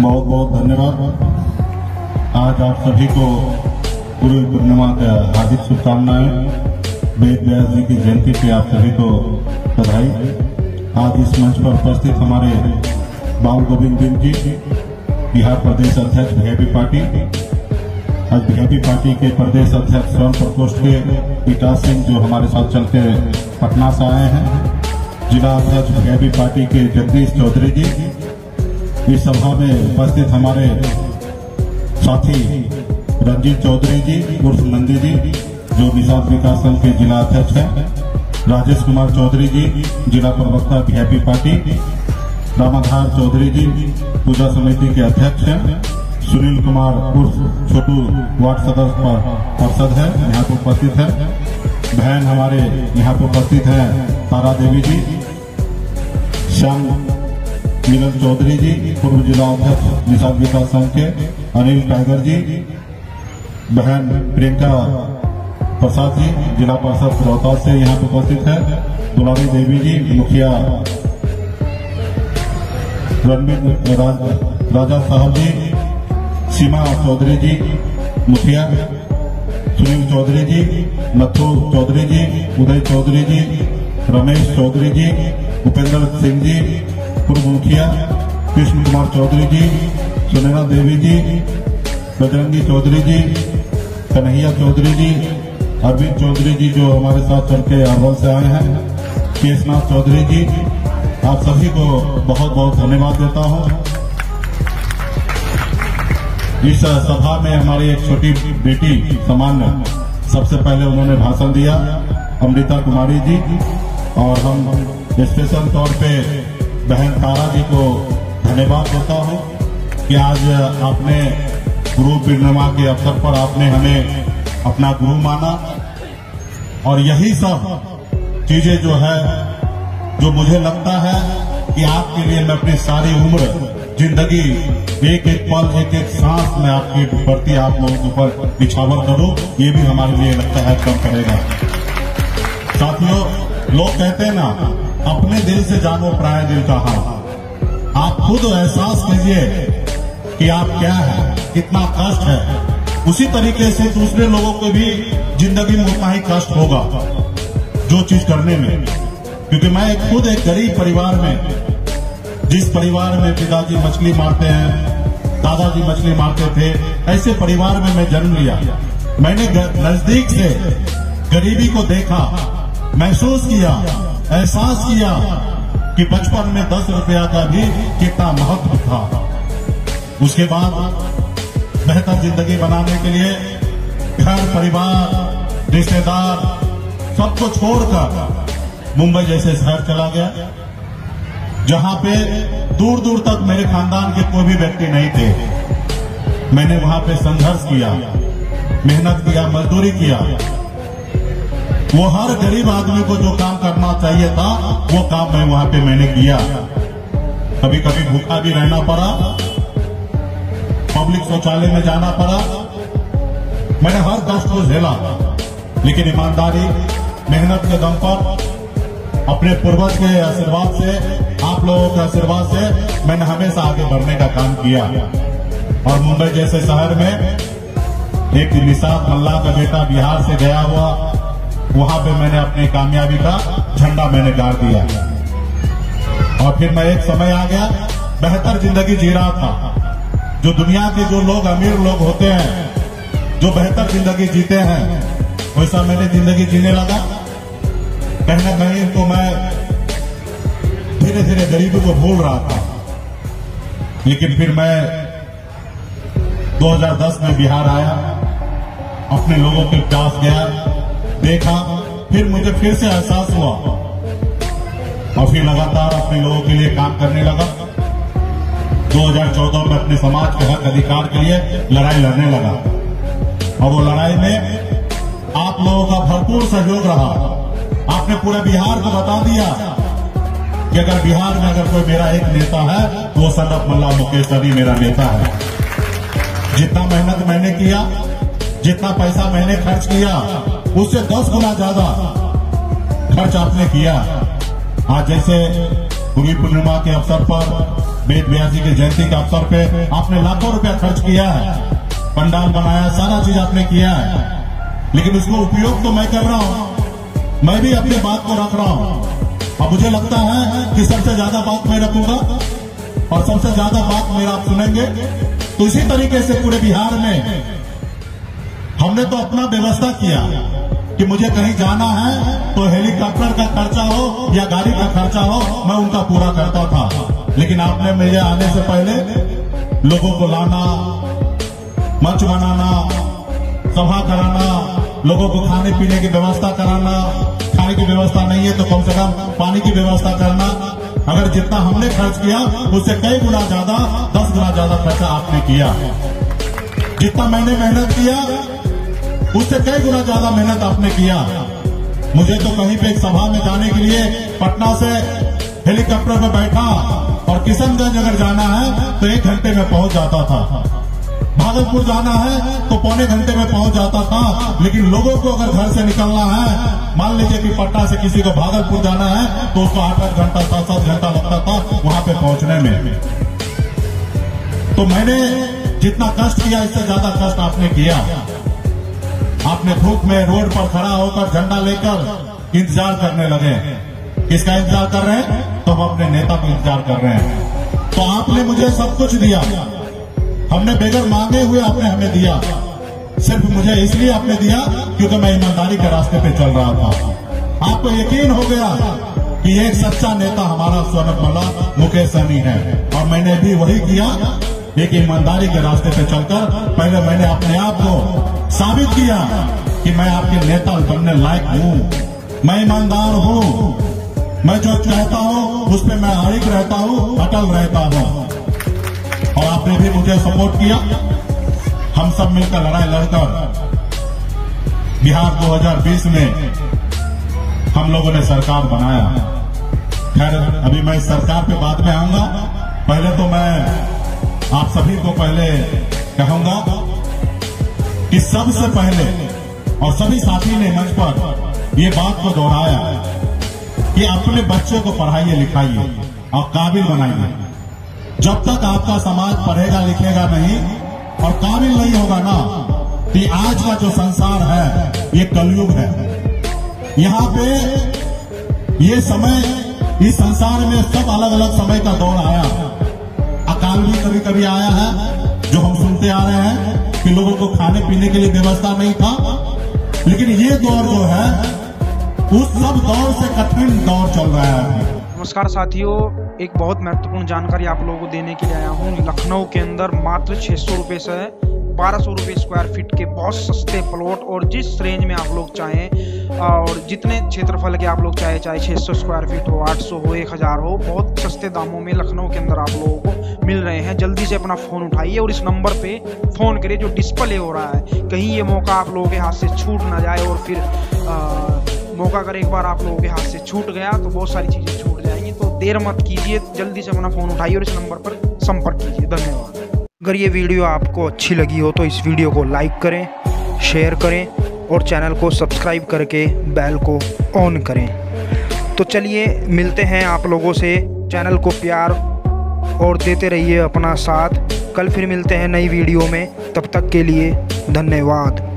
बहुत बहुत धन्यवाद। आज आप सभी को गुरु पूर्णिमा का हार्दिक शुभकामनाएं। वेद व्यास जी की जयंती पे आप सभी को बधाई। आज इस मंच पर उपस्थित हमारे बाल गोविंद जी, बिहार प्रदेश अध्यक्ष वीआईपी पार्टी, आज वीआईपी पार्टी के प्रदेश अध्यक्ष स्वयं प्रकोष्ठ के विकास सिंह जो हमारे साथ चलते पटना से आए हैं, जिला अध्यक्ष वीआईपी पार्टी के जगदीश चौधरी जी, इस सभा में उपस्थित हमारे साथी रंजीत चौधरी जी उर्फ नंदी जी जो निषाद विकास संघ के जिला अध्यक्ष हैं, राजेश कुमार चौधरी जी जिला प्रवक्ता वीआईपी पार्टी, रामाधार चौधरी जी पूजा समिति के अध्यक्ष हैं, सुनील कुमार उर्फ छोटू वार्ड सदस्य पार्षद है यहाँ पर उपस्थित है, बहन हमारे यहाँ पर उपस्थित है तारा देवी जी, श्याम मिलन चौधरी जी पूर्व जिला अध्यक्ष निषाद विकास संघ के, अनिल टाइगर जी, बहन प्रियंका प्रसाद जी जिला परिषद रोहतास से यहाँ पर उपस्थित है, दुलारी देवी जी मुखिया, रणबीर राजा साहब जी, सीमा चौधरी जी मुखिया, सुनील चौधरी जी, नथु चौधरी जी, उदय चौधरी जी, रमेश चौधरी जी, उपेंद्र सिंह जी पूर्व मुखिया, कृष्ण कुमार चौधरी जी, सुनैना देवी जी, बजरंगी चौधरी जी, कन्हैया चौधरी जी, अरविंद चौधरी जी जो हमारे साथ चल के अरवल से आए हैं, केशनाथ चौधरी जी, आप सभी को बहुत बहुत धन्यवाद देता हूं। इस सभा में हमारी एक छोटी बेटी सामान्य सबसे पहले उन्होंने भाषण दिया, अमृता कुमारी जी, और हम स्पेशल तौर पे बहन तारा जी को धन्यवाद देता हूं कि आज आपने गुरु पूर्णिमा के अवसर पर आपने हमें अपना गुरु माना, और यही सब चीजें जो है जो मुझे लगता है कि आपके लिए मैं अपनी सारी उम्र जिंदगी एक एक पल एक एक सांस में आपके प्रति आप लोगों के ऊपर निछावर करूं, ये भी हमारे लिए लगता है कम करेगा। साथियों, लोग कहते हैं ना, अपने दिल से जानो पराये दिल का हाल। आप खुद एहसास कीजिए कि आप क्या है, कितना कष्ट है, उसी तरीके से दूसरे लोगों को भी जिंदगी में उतना ही कष्ट होगा जो चीज करने में। क्योंकि मैं खुद एक गरीब परिवार में, जिस परिवार में पिताजी मछली मारते हैं, दादाजी मछली मारते थे, ऐसे परिवार में मैं जन्म लिया। मैंने नजदीक से गरीबी को देखा, महसूस किया, एहसास किया कि बचपन में 10 रुपया का भी कितना महत्व था। उसके बाद बेहतर जिंदगी बनाने के लिए घर परिवार रिश्तेदार सबको छोड़कर मुंबई जैसे शहर चला गया, जहां पे दूर दूर तक मेरे खानदान के कोई भी व्यक्ति नहीं थे। मैंने वहां पे संघर्ष किया, मेहनत किया, मजदूरी किया। वो हर गरीब आदमी को जो काम करना चाहिए था वो काम मैं वहां पे मैंने किया। कभी कभी भूखा भी रहना पड़ा, पब्लिक शौचालय में जाना पड़ा, मैंने हर कष्ट को झेला, लेकिन ईमानदारी मेहनत के दम पर अपने पूर्वज के आशीर्वाद से, आप लोगों के आशीर्वाद से मैंने हमेशा आगे बढ़ने का काम किया। और मुंबई जैसे शहर में एक निषाद मल्ला का बेटा बिहार से गया हुआ, वहां पे मैंने अपनी कामयाबी का झंडा मैंने गाड़ दिया। और फिर मैं एक समय आ गया, बेहतर जिंदगी जी रहा था। जो दुनिया के जो लोग अमीर लोग होते हैं, जो बेहतर जिंदगी जीते हैं, वैसा मैंने जिंदगी जीने लगा। कहीं ना कहीं तो मैं धीरे धीरे गरीबी को भूल रहा था। लेकिन फिर मैं 2010 में बिहार आया, अपने लोगों के पास गया, देखा, फिर मुझे फिर से एहसास हुआ और फिर लगातार अपने लोगों के लिए काम करने लगा। 2014 में अपने समाज के हक अधिकार के लिए लड़ाई लड़ने लगा, और वो लड़ाई में आप लोगों का भरपूर सहयोग रहा। आपने पूरे बिहार को बता दिया कि अगर बिहार में अगर कोई मेरा एक नेता है तो वो सनत मल्ला मुकेश सहनी मेरा नेता है। जितना मेहनत मैंने किया, जितना पैसा मैंने खर्च किया, उससे 10 गुना ज्यादा खर्च आपने किया। आज जैसे गुरु पूर्णिमा के अवसर पर वेद व्यास जी की जयंती के अवसर पे आपने लाखों रुपया खर्च किया है, पंडाल बनाया, सारा चीज आपने किया है, लेकिन उसको उपयोग तो मैं कर रहा हूं, मैं भी अपनी बात को रख रहा हूं। और मुझे लगता है कि सबसे ज्यादा बात मैं रखूंगा और सबसे ज्यादा बात मेरा आप सुनेंगे। तो इसी तरीके से पूरे बिहार में हमने तो अपना व्यवस्था किया कि मुझे कहीं जाना है तो हेलीकॉप्टर का खर्चा हो या गाड़ी का खर्चा हो, मैं उनका पूरा करता था। लेकिन आपने मेरे आने से पहले लोगों को लाना, मंच बनाना, सभा कराना, लोगों को खाने पीने की व्यवस्था कराना, खाने की व्यवस्था नहीं है तो कम से कम पानी की व्यवस्था करना। अगर जितना हमने खर्च किया उससे कई गुना ज्यादा, 10 गुना ज्यादा खर्चा आपने किया। जितना मैंने मेहनत किया उससे कई गुना ज्यादा मेहनत आपने किया। मुझे तो कहीं पे एक सभा में जाने के लिए पटना से हेलीकॉप्टर में बैठा और किशनगंज अगर जाना है तो 1 घंटे में पहुंच जाता था, भागलपुर जाना है तो पौने घंटे में पहुंच जाता था। लेकिन लोगों को अगर घर से निकलना है, मान लीजिए कि पटना से किसी को भागलपुर जाना है तो उसको 8-8 घंटा 7-7 घंटा लगता था वहां पे पहुंचने में। तो मैंने जितना कष्ट किया इससे ज्यादा कष्ट आपने किया। आपने धूप में रोड पर खड़ा होकर झंडा लेकर इंतजार करने लगे। किसका इंतजार कर रहे हैं? तो हम अपने नेता का इंतजार कर रहे हैं। तो आपने मुझे सब कुछ दिया, हमने बगैर मांगे हुए आपने हमें दिया। सिर्फ मुझे इसलिए आपने दिया क्योंकि मैं ईमानदारी के रास्ते पे चल रहा था। आपको यकीन हो गया कि एक सच्चा नेता हमारा स्वर्णमाला मुकेश सहनी है, और मैंने भी वही किया। एक ईमानदारी के रास्ते पे चलकर पहले मैंने अपने आप को साबित किया कि मैं आपके नेता बनने लायक हूँ, मैं ईमानदार हूँ, मैं जो चाहता हूँ उस पर मैं अड़िग रहता हूँ, अटल रहता हूँ। और आपने भी मुझे सपोर्ट किया। हम सब मिलकर लड़ाई लड़कर बिहार 2020 में हम लोगों ने सरकार बनाया। खैर अभी मैं सरकार पे बाद में आऊंगा, पहले तो मैं आप सभी को पहले कहूंगा कि सबसे पहले, और सभी साथी ने मंच पर ये बात को दोहराया कि अपने बच्चे को पढ़ाइए लिखाइए और काबिल बनाइए। जब तक आपका समाज पढ़ेगा लिखेगा नहीं और काबिल नहीं होगा ना, कि आज का जो संसार है ये कलयुग है। यहाँ पे ये समय, इस संसार में सब अलग अलग समय का दौर आया। अकाल भी कभी कभी आया है जो हम सुनते आ रहे हैं कि लोगों को खाने पीने के लिए व्यवस्था नहीं था। लेकिन ये दौर जो है उस सब दौर से कठिन दौर चल रहा है। नमस्कार साथियों, एक बहुत महत्वपूर्ण जानकारी आप लोगों को देने के लिए आया हूँ। लखनऊ के अंदर मात्र 600 रुपये से 1200 रुपये स्क्वायर फीट के बहुत सस्ते प्लॉट, और जिस रेंज में आप लोग चाहें और जितने क्षेत्रफल के आप लोग चाहे 600 स्क्वायर फीट हो, 800 हो, 1000 हो, बहुत सस्ते दामों में लखनऊ के अंदर आप लोगों को मिल रहे हैं। जल्दी से अपना फ़ोन उठाइए और इस नंबर पे फ़ोन करिए जो डिस्प्ले हो रहा है। कहीं ये मौका आप लोगों के हाथ से छूट ना जाए, और फिर मौका अगर एक बार आप लोगों के हाथ से छूट गया तो बहुत सारी चीज़ें छूट जाएंगी। तो देर मत कीजिए, जल्दी से अपना फ़ोन उठाइए और इस नंबर पर संपर्क कीजिए। धन्यवाद। अगर ये वीडियो आपको अच्छी लगी हो तो इस वीडियो को लाइक करें, शेयर करें और चैनल को सब्सक्राइब करके बेल को ऑन करें। तो चलिए मिलते हैं आप लोगों से। चैनल को प्यार और देते रहिए अपना साथ। कल फिर मिलते हैं नई वीडियो में, तब तक के लिए धन्यवाद।